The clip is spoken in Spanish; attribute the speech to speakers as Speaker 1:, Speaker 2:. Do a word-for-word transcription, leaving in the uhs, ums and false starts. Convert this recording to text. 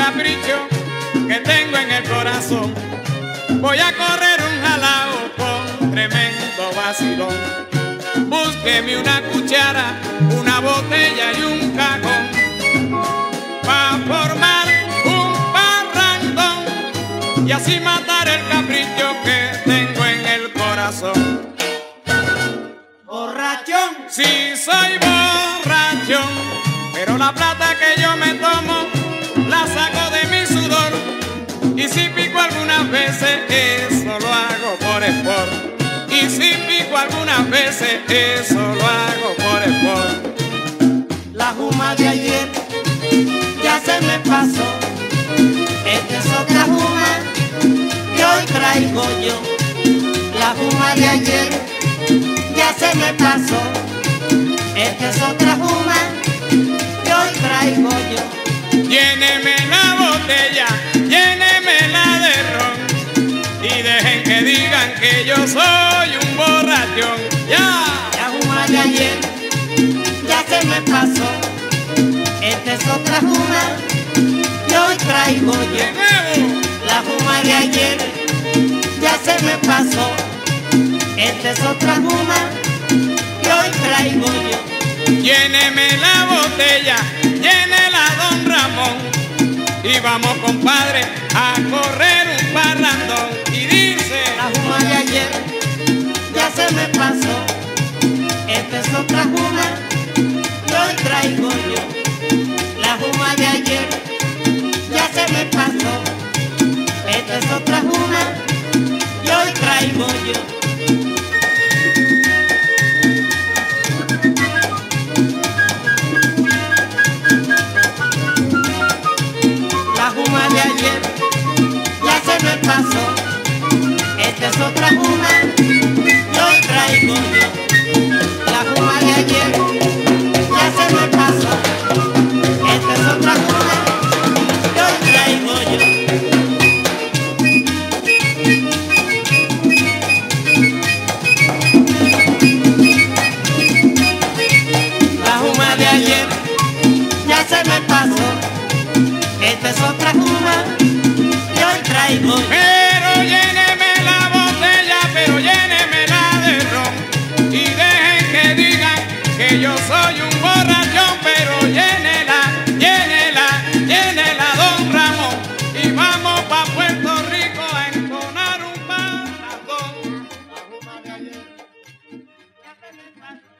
Speaker 1: capricho que tengo en el corazón. Voy a correr un jalao con tremendo vacilón. Búsqueme una cuchara, una botella y un cajón pa' formar un parrandón y así matar el capricho que tengo en el corazón.
Speaker 2: Borrachón,
Speaker 1: Sí, soy borrachón, pero la plata que yo me tomo la saco de mi sudor. Y si pico algunas veces, eso lo hago por sport. Y si pico algunas veces, eso lo hago por sport.
Speaker 2: la juma de ayer ya se me pasó. Esta es otra juma que hoy traigo yo. La juma de ayer ya se me pasó. Esta es otra juma que hoy traigo yo.
Speaker 1: Lléneme la botella, llénemela de ron y dejen que digan que yo soy un borrachón. ¡Ya!
Speaker 2: La juma de ayer ya se me pasó. Esta es otra juma que hoy traigo
Speaker 1: ¡De
Speaker 2: yo.
Speaker 1: nuevo!
Speaker 2: La juma de ayer ya se me pasó. Esta es otra juma que hoy traigo yo.
Speaker 1: Lléneme la botella, llénela don Ramón y vamos compadre a correr un parrandón. Y dice:
Speaker 2: La juma de ayer ya se me pasó. Esta es otra juma que hoy traigo yo. La juma de ayer ya se me pasó. Esta es otra juma que hoy traigo yo. La juma de ayer ya se me pasó. Esta es otra juma que hoy traigo yo. La juma de ayer ya se me pasó. Esta es otra juma que hoy traigo yo. La juma de ayer ya se me pasó. Esta es otra juma que hoy traigo yo.
Speaker 1: pero lléneme la botella, pero llénemela de ron y dejen que digan que yo soy un borrachón, pero llénela, llénela, llénela don Ramón y vamos pa' Puerto Rico a entonar un parrandón. La juma de ayer ya se me pasó.